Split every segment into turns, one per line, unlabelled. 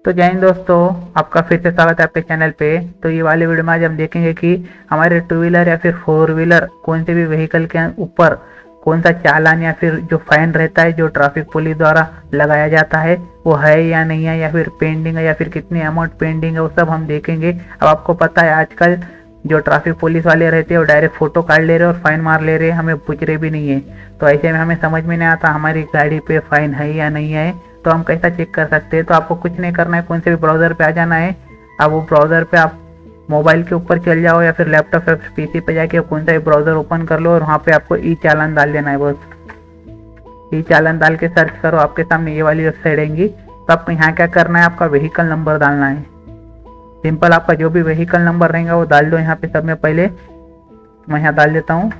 तो जय हिंद दोस्तों, आपका फिर से स्वागत है आपके चैनल पे। तो ये वाले वीडियो में आज हम देखेंगे कि हमारे टू व्हीलर या फिर फोर व्हीलर कोई से भी व्हीकल के ऊपर कौन सा चालान या फिर जो फाइन रहता है जो ट्रैफिक पुलिस द्वारा लगाया जाता है वो है या नहीं है, या फिर पेंडिंग है या फिर कितनी अमाउंट पेंडिंग है, वो सब हम देखेंगे। अब आपको पता है आजकल जो ट्रैफिक पुलिस वाले रहते हैं वो डायरेक्ट फोटो काट ले रहे और फाइन मार ले रहे, हमें पूछ रहे भी नहीं है। तो ऐसे में हमें समझ में नहीं आता हमारी गाड़ी पे फाइन है या नहीं है, तो हम कैसा चेक कर सकते हैं। तो आपको कुछ नहीं करना है, कौन से भी ब्राउज़र पे आ जाना है। अब वो ब्राउज़र पे आप मोबाइल के ऊपर चल जाओ या फिर लैपटॉप या पीसी पे जाके कौन सा भी ब्राउज़र ओपन कर लो और वहाँ पे आपको ई चालान डाल देना है। बस ई चालान डाल के सर्च करो, आपके सामने ये वाली वेबसाइट आएंगी। तो आपको यहाँ क्या करना है, आपका व्हीकल नंबर डालना है। सिंपल, आपका जो भी व्हीकल नंबर रहेगा वो डाल दो यहाँ पे। सब में पहले मैं यहाँ डाल देता हूँ।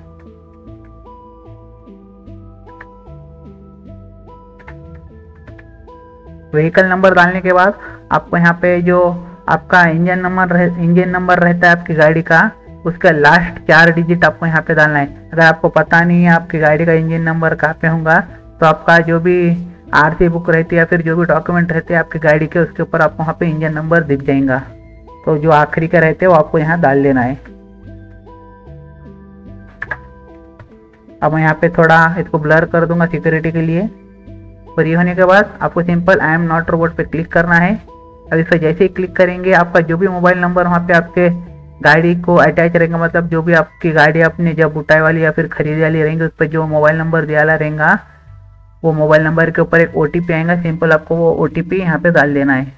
व्हीकल नंबर डालने के बाद आपको यहाँ पे जो आपका इंजन नंबर रहता है आपकी गाड़ी का, उसका लास्ट 4 डिजिट आपको यहाँ पे डालना है। अगर आपको पता नहीं है आपकी गाड़ी का इंजन नंबर कहाँ पे होगा, तो आपका जो भी आरसी बुक रहती है या फिर जो भी डॉक्यूमेंट रहते हैं आपकी गाड़ी के, उसके ऊपर आपको वहाँ पे इंजन नंबर दिख जाएगा। तो जो आखिरी के रहते हैं वो आपको यहाँ डाल देना है। अब मैं यहाँ पे थोड़ा इसको ब्लर कर दूंगा सिक्योरिटी के लिए। और ये होने के बाद आपको simple I am not robot पे क्लिक करना है। अब इस पर जैसे ही क्लिक करेंगे आपका जो भी मोबाइल नंबर वहाँ पे आपके गाड़ी को अटैच रहेगा, मतलब जो भी आपकी गाड़ी आपने जब उठाई वाली या फिर खरीदी वाली रहेंगी उस पर जो मोबाइल नंबर दिया रहेगा, वो मोबाइल नंबर के ऊपर एक OTP आएगा। सिंपल आपको वो OTP यहाँ पे डाल देना है।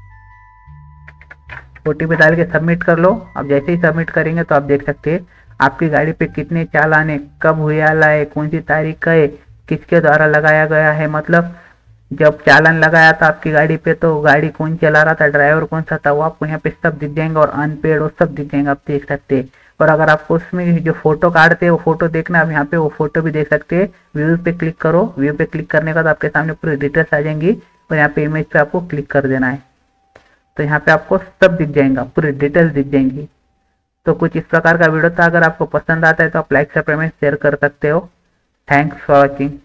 OTP डाल के सबमिट कर लो। अब जैसे ही सबमिट करेंगे तो आप देख सकते हैं आपकी गाड़ी पे कितने चालान है, कब हुआ है, कौन सी तारीख का है, किसके द्वारा लगाया गया है। मतलब जब चालान लगाया था आपकी गाड़ी पे तो गाड़ी कौन चला रहा था, ड्राइवर कौन सा था, वो आपको यहाँ पे सब दिख जाएंगे। और अनपेड वो सब दिख जाएंगे, आप देख सकते हैं। और अगर आपको उसमें जो फोटो काटते हैं वो फोटो देखना, आप यहाँ पे वो फोटो भी देख सकते हैं। व्यू पे क्लिक करो। व्यू पे क्लिक करने के बाद आपके सामने पूरी डिटेल्स आ जाएंगी और यहाँ पे इमेज पे आपको क्लिक कर देना है। तो यहाँ पे आपको सब दिख जाएगा, पूरी डिटेल्स दिख जाएंगी। तो कुछ इस प्रकार का वीडियो था। अगर आपको पसंद आता है तो आप लाइक, सब्सक्राइब, शेयर कर सकते हो। Thanks for watching.